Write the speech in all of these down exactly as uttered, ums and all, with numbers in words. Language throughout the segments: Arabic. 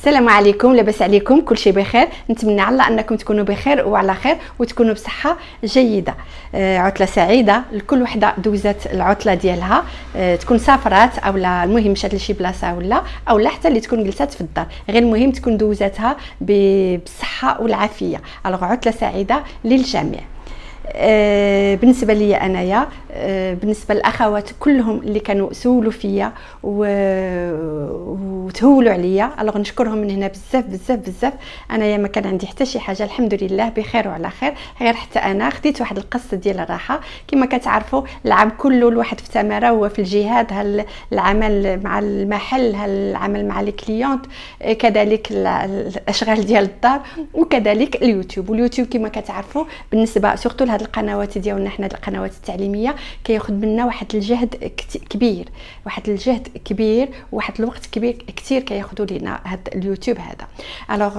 السلام عليكم، لاباس عليكم؟ كل شيء بخير. نتمنى على الله انكم تكونوا بخير وعلى خير وتكونوا بصحه جيده. آه عطله سعيده لكل وحده دوزت العطله ديالها، آه تكون سافرات او لا، المهم مشات لشي بلاصه ولا او لا حتى اللي تكون جلسات في الدار، غير المهم تكون دوزتها بالصحه والعافيه. الوغ عطله سعيده للجميع. آه بالنسبه لي انايا، آه بالنسبه للاخوات كلهم اللي كانوا سولوا فيا وتهولوا عليا، الوغ نشكرهم من هنا بزاف بزاف بزاف. انايا ما كان عندي حتى شي حاجه، الحمد لله بخير وعلى خير، غير حتى انا خديت واحد القصه ديال الراحه. كما كتعرفوا العام كله الواحد في تماره هو في الجهاد، هل العمل مع المحل، هل العمل مع الكليونت، كذلك الاشغال ديال الدار، وكذلك اليوتيوب. واليوتيوب كما كتعرفوا بالنسبه سورتو لهاد القنوات ديالنا حنا القنوات التعليميه كياخذ منا واحد الجهد كبير، واحد الجهد كبير، واحد الوقت كبير كثير كياخذوا لينا هاد اليوتيوب هذا. الوغ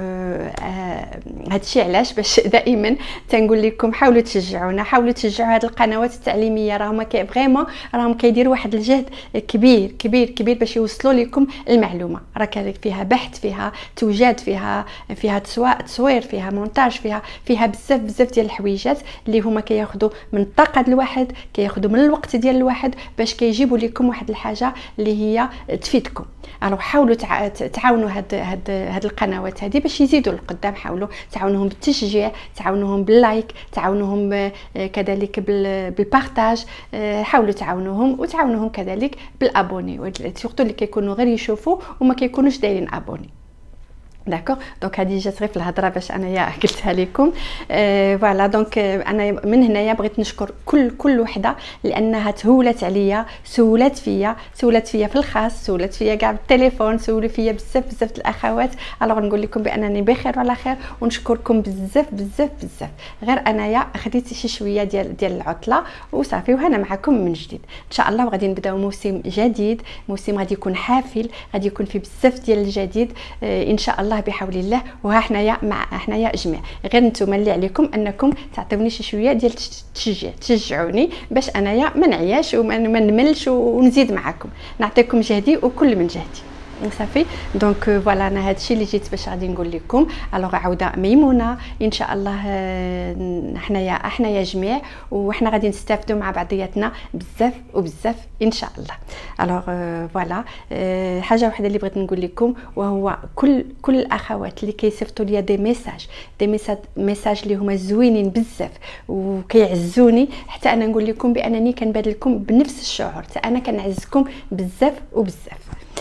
هادشي علاش باش دائما تنقول لكم حاولوا تشجعونا، حاولوا تشجعوا هاد القنوات التعليميه، راهم كي فريمون راهم كيديروا واحد الجهد كبير كبير كبير باش يوصلوا لكم المعلومه. راه فيها بحث، فيها توجد، فيها فيها تصوير، فيها مونتاج، فيها فيها بزاف بزاف ديال الحويجات اللي هما كياخذوا من الطاقه ديال الواحد، كياخذوا من الوقت ديال الواحد باش كيجيبوا لكم واحد الحاجه اللي هي تفيدكم. الو حاولوا تعاونوا هاد هاد هاد القنوات هذه باش يزيدوا لقدام، حاولوا تعاونوهم بالتشجيع، تعاونوهم باللايك، تعاونوهم كذلك بالبارطاج، حاولوا تعاونوهم وتعاونوهم كذلك بالابوني، سورتو اللي كيكونوا غير يشوفوا وما كيكونوش دايرين ابوني. داكوغ، دونك هذه جات غير في الهضره باش انايا قلتها لكم. فوالا أه دونك انا من هنايا بغيت نشكر كل كل وحده لانها تهولت عليا، سولات فيا سولات فيا في الخاص، سولات فيا كاع بالتليفون، سولوا فيا بزاف بزاف الاخوات. الوغ نقول لكم بانني بخير وعلى خير ونشكركم بزاف بزاف بزاف. غير انايا خديت شي شويه ديال ديال العطله وصافي، وهنا معكم من جديد ان شاء الله. وغادي نبداو موسم جديد، موسم غادي يكون حافل، غادي يكون فيه بزاف ديال الجديد آه ان شاء الله بحول الله. وها حنايا مع حنايا جميع، غير نتوما اللي عليكم انكم تعطيوني شي شويه ديال التشجيع، تشجعوني باش انايا ما نعياش وما نملش ونزيد معكم، نعطيكم جهدي وكل من جهدي صافي. دونك فوالا انا هادشي اللي جيت باش غادي نقول لكم. الوغ عوده ميمونه ان شاء الله، حنايا حنايا جميع وحنا غادي نستافدوا مع بعضياتنا بزاف وبزاف ان شاء الله. الوغ فوالا حاجه وحده اللي بغيت نقول لكم، وهو كل كل الاخوات اللي كيصيفطوا لي دي ميساج دي ميساج ميساج اللي هما زوينين بزاف وكيعزوني، حتى انا نقول لكم بانني كنبادلكم بنفس الشعور، حتى انا كنعزكم بزاف وبزاف.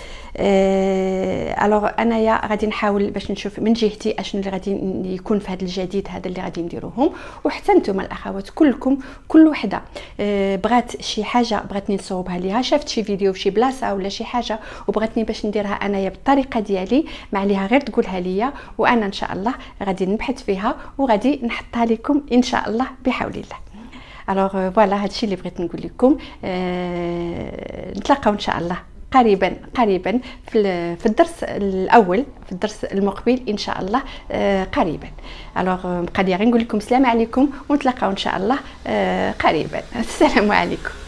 أه الوغ انايا غادي نحاول باش نشوف من جهتي اشنو اللي غادي يكون في هذا الجديد هذا اللي غادي نديروهم، وحتى نتوما الاخوات كلكم كل وحده أه بغات شي حاجه بغاتني نصوبها ليها، شافت شي فيديو في شي بلاصه ولا شي حاجه وبغاتني باش نديرها انايا بالطريقه ديالي، ما عليها غير تقولها ليا وانا ان شاء الله غادي نبحث فيها وغادي نحطها لكم ان شاء الله بحول الله. الوغ فوالا هادشي اللي بغيت نقول لكم. أه نتلاقاو ان شاء الله قريبا قريبا في في الدرس الاول، في الدرس المقبل ان شاء الله آه قريبا. الوغ بقى لي غير نقول لكم السلام عليكم ونتلاقاو ان شاء الله آه قريبا. السلام عليكم.